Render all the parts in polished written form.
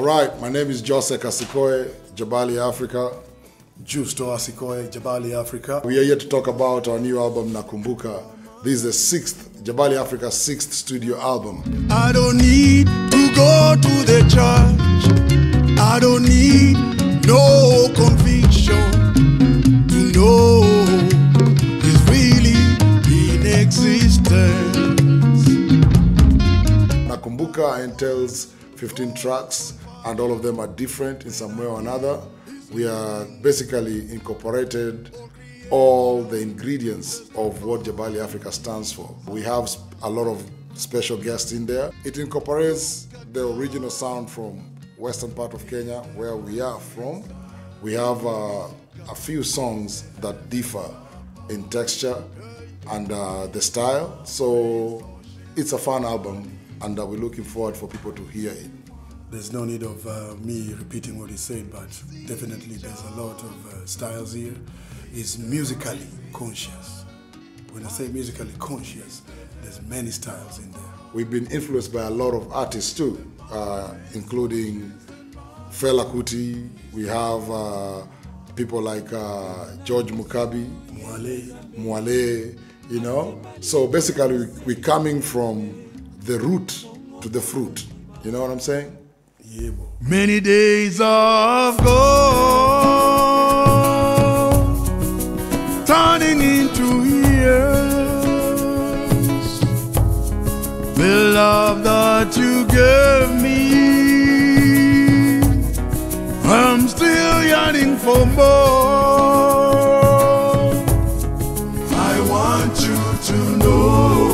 Alright, my name is Joseph Asikoe, Jabali Africa. Justo Asikoe, Jabali Africa. We are here to talk about our new album, Nakumbuka. This is the Jabali Africa's 6th studio album. I don't need to go to the church. I don't need no conviction to know it's really in existence. Nakumbuka entails 15 tracks, and all of them are different in some way or another. We are basically incorporated all the ingredients of what Jabali Africa stands for. We have a lot of special guests in there. It incorporates the original sound from western part of Kenya, where we are from. We have a few songs that differ in texture and the style. So it's a fun album, and we're looking forward for people to hear it. There's no need of me repeating what he said, but definitely there's a lot of styles here. It's musically conscious. When I say musically conscious, there's many styles in there. We've been influenced by a lot of artists too, including Fela Kuti. We have people like George Mukabi, Mwale, you know. So basically we're coming from the root to the fruit. You know what I'm saying? Yeah, boy. Many days of gold turning into years. The love that you gave me, I'm still yearning for more. I want you to know.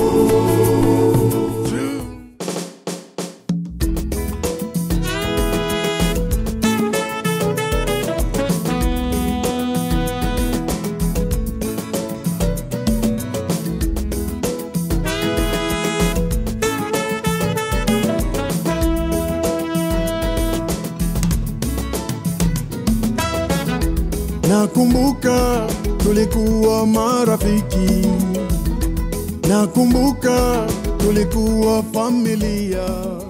Nakumbuka tulikuwa marafiki, nakumbuka tulikuwa familia.